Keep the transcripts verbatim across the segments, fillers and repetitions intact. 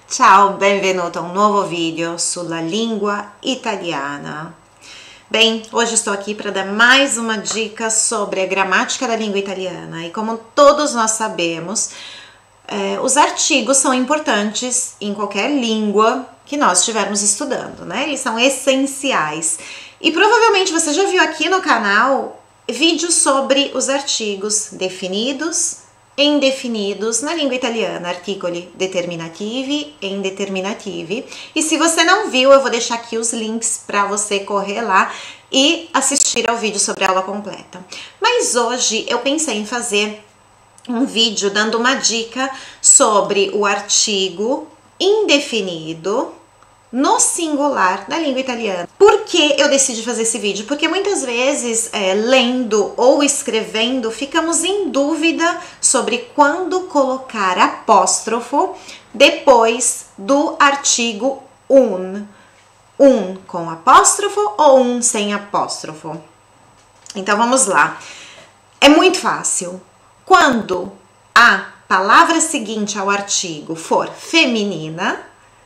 Ciao, benvenuto a un nuovo video sulla língua italiana. Bem, hoje estou aqui para dar mais uma dica sobre a gramática da língua italiana. E como todos nós sabemos, é, os artigos são importantes em qualquer língua que nós estivermos estudando, né? Eles são essenciais. E provavelmente você já viu aqui no canal vídeos sobre os artigos definidos e indefinidos na língua italiana, articoli determinativi e indeterminativi. E se você não viu, eu vou deixar aqui os links para você correr lá e assistir ao vídeo sobre a aula completa. Mas hoje eu pensei em fazer um vídeo dando uma dica sobre o artigo indefinido no singular da língua italiana. Por que eu decidi fazer esse vídeo? Porque muitas vezes, é, lendo ou escrevendo, ficamos em dúvida sobre quando colocar apóstrofo depois do artigo un. Um com apóstrofo ou um sem apóstrofo? Então vamos lá. É muito fácil. Quando a palavra seguinte ao artigo for feminina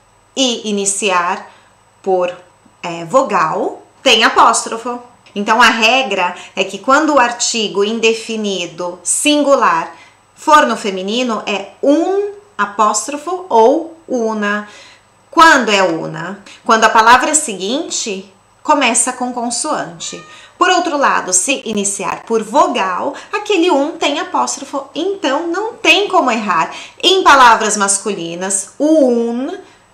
e iniciar por é, vogal, tem apóstrofo. Então a regra é que quando o artigo indefinido singular for no feminino, é um apóstrofo ou una. Quando é una? Quando a palavra seguinte começa com consoante. Por outro lado, se iniciar por vogal, aquele um tem apóstrofo, então não tem como errar. Em palavras masculinas, o un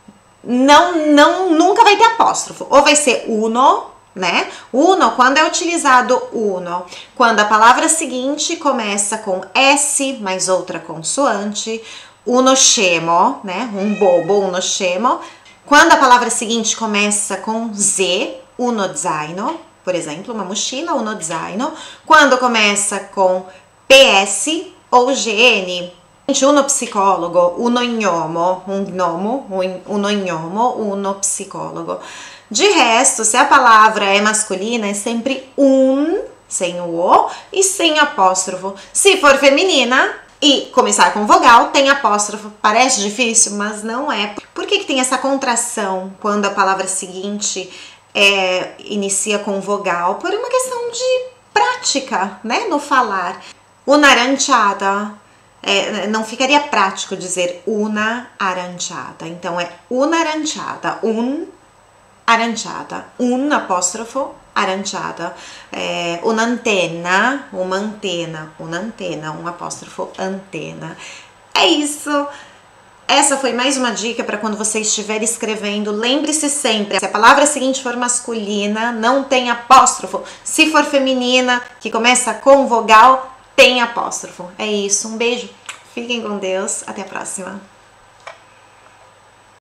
não, não, nunca vai ter apóstrofo. Ou vai ser uno, né? Uno, quando é utilizado uno, quando a palavra seguinte começa com S mais outra consoante, uno scemo, né? Um bobo, uno scemo. Quando a palavra seguinte começa com Z, uno zaino, por exemplo, uma mochila, uno zaino. Quando começa com P S ou G N, uno psicólogo, uno gnomo, um gnomo, uno gnomo, uno psicólogo. De resto, se a palavra é masculina, é sempre um, sem o O e sem apóstrofo. Se for feminina e começar com vogal, tem apóstrofo. Parece difícil, mas não é. Por que que tem essa contração quando a palavra seguinte é, inicia com vogal? Por uma questão de prática, né, no falar. Una aranciata. É, não ficaria prático dizer una aranciata. Então é una aranciata, un aranciata, un apóstrofo aranciata. É, un'antenna, uma antena, uma antena, um apóstrofo antena. É isso. Essa foi mais uma dica para quando você estiver escrevendo. Lembre-se sempre, se a palavra seguinte for masculina, não tem apóstrofo. Se for feminina, que começa com vogal, tem apóstrofo. É isso, um beijo, fiquem com Deus, até a próxima.